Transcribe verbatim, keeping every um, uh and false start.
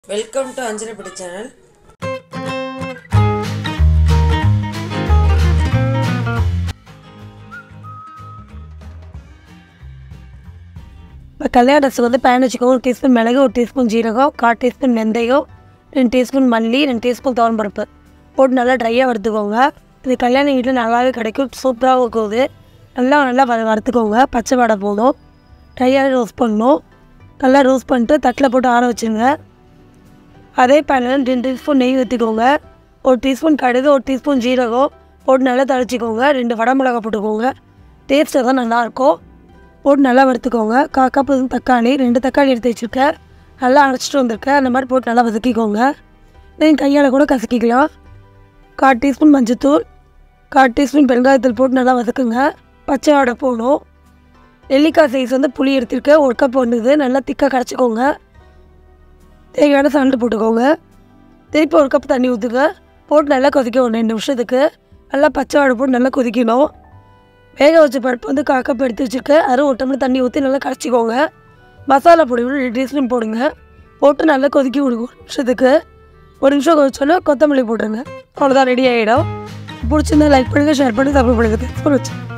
Welcome to அஞ்சலிப்பட்டி channel. இப்போ கல்யாண ரசம் வந்து பேன் வச்சுக்கோங்க. ஒரு டீஸ்பூன் மிளகு, ஒரு டீஸ்பூன் ஜீரகம், கால் டீஸ்பூன் வெந்தயம், ரெண்டு டீஸ்பூன் மல்லி, ரெண்டு டீஸ்பூன் துவரம்பருப்பு போட்டு நல்லா ட்ரையாக வறுத்துக்கோங்க. இது கல்யாண வீட்டில் நல்லாவே கிடைக்கும், சூப்பராகவும் இருக்குது. நல்லா நல்லா வ வறுத்துக்கோங்க. பச்சை வடை போடும், ட்ரையாக ரோஸ்ட் பண்ணணும். நல்லா ரோஸ்ட் பண்ணிட்டு தட்டில் போட்டு ஆற வச்சுருங்க. அதே பேனில் ரெண்டு டீஸ்பூன் நெய் ஊற்றிக்கோங்க. ஒரு டீஸ்பூன் கடுகு, ஒரு டீஸ்பூன் ஜீரகம் போட்டு நல்லா தளிச்சிக்கோங்க. ரெண்டு வடை மிளகா போட்டுக்கோங்க. டேஸ்ட்டாக தான் நல்லாயிருக்கும். போட்டு நல்லா வறுத்துக்கோங்க. கா கப்பு தக்காளி, ரெண்டு தக்காளி எடுத்து வச்சுருக்கேன், நல்லா அரைச்சிட்டு வந்திருக்கேன். அந்த மாதிரி போட்டு நல்லா வதக்கிக்கோங்க. நீங்கள் கையால் கூட கசக்கிக்கலாம். கால் டீஸ்பூன் மஞ்சத்தூள், கால் டீஸ்பூன் பெருங்காயத்தூள் போட்டு நல்லா வதக்குங்க. பச்சை வடை போடணும். நெல்லிக்காய் சைஸ் வந்து புளி எடுத்துருக்கேன், ஒரு கப் வந்துது. நல்லா திக்காக கரைச்சிக்கோங்க. தேவையான சால்ட்டு போட்டுக்கோங்க. திருப்பி ஒரு கப் தண்ணி ஊற்றுங்க. போட்டு நல்லா கொதிக்கணும் ரெண்டு நிமிஷத்துக்கு. நல்லா பச்சை வடை போட்டு நல்லா கொதிக்கணும். வேக வச்ச பருப்பு வந்து கால் கப் எடுத்து வச்சுருக்கேன், அரை ஒரு டம்ளர் தண்ணி ஊற்றி நல்லா கரைச்சிக்கோங்க. மசாலா பொடி ரெண்டு டீஸ்பூன் போடுங்க. போட்டு நல்லா கொதிக்க விடுங்க ஒரு நிமிஷத்துக்கு. ஒரு நிமிஷம் கொதிச்சோன்னா கொத்தமல்லி போட்டுருங்க. அவ்வளோதான், ரெடி ஆகிடும். பிடிச்சிருந்தா லைக் பண்ணுங்கள், ஷேர் பண்ணி சப்ஸ்கிரைப் பண்ணுங்கள். தேங்க்ஸ் ஃபார் வாட்சிங்.